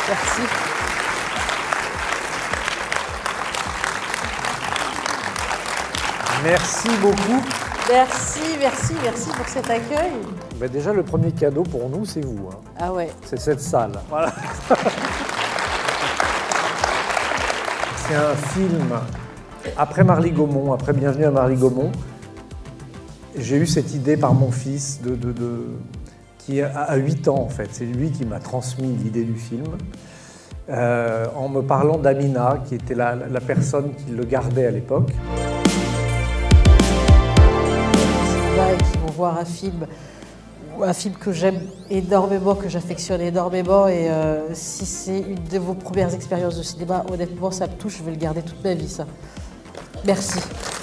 Merci. Merci beaucoup. Merci pour cet accueil. Ben déjà, le premier cadeau pour nous, c'est vous. Hein. Ah ouais. C'est cette salle. Voilà. C'est un film, après Marly Gaumont, après Bienvenue à Marly Gaumont, j'ai eu cette idée par mon fils, qui a 8 ans en fait. C'est lui qui m'a transmis l'idée du film, en me parlant d'Amina, qui était la personne qui le gardait à l'époque. Et qui vont voir un film que j'aime énormément, que j'affectionne énormément, et si c'est une de vos premières expériences de cinéma, honnêtement ça me touche, je vais le garder toute ma vie ça. Merci.